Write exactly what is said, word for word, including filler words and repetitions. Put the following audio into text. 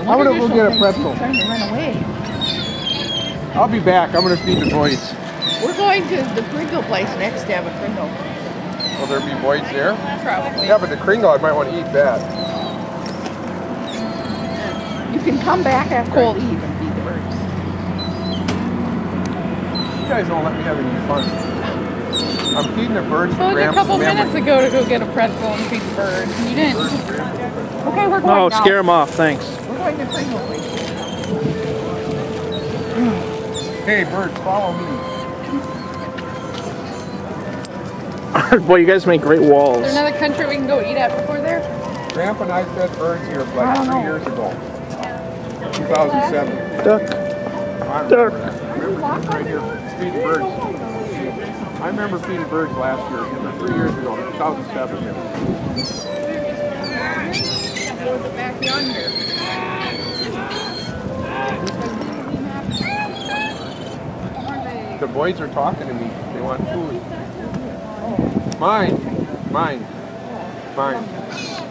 I'm gonna go get a pretzel. Trying to run away. I'll be back. I'm gonna feed the boys. We're going to the Kringle place next to have a Kringle. Will there be boys there? Probably. Yeah, but the Kringle, I might want to eat that. You can come back after Cold Eve and feed the birds. You guys don't let me have any fun. I'm feeding the birds. Told you a couple minutes ago to go get a pretzel and feed the birds. You didn't. Okay, we're going No, now. scare them off, thanks. We're going to Kringle place. Hey, birds, follow me. Boy, you guys make great walls. Is there another country we can go eat at before there? Grandpa and I fed birds here like three years ago. two thousand seven. Duck. I remember that. I remember this right here, feeding birds. I remember feeding birds last year, three years ago, two thousand seven. Back yonder. The boys are talking to me. They want food. Mine. Mine. Mine.